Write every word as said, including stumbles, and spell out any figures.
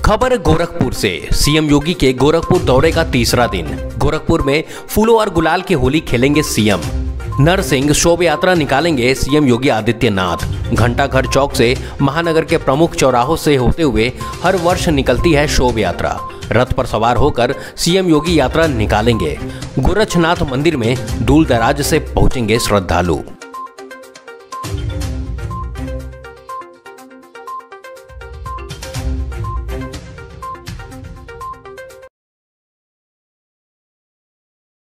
खबर गोरखपुर से। सीएम योगी के गोरखपुर दौरे का तीसरा दिन। गोरखपुर में फूलों और गुलाल की होली खेलेंगे सीएम। नरसिंह शोभा यात्रा निकालेंगे सीएम योगी आदित्यनाथ। घंटाघर चौक से महानगर के प्रमुख चौराहों से होते हुए हर वर्ष निकलती है शोभा यात्रा। रथ पर सवार होकर सीएम योगी यात्रा निकालेंगे। गोरक्षनाथ मंदिर में दूर दराज से पहुंचेंगे श्रद्धालु।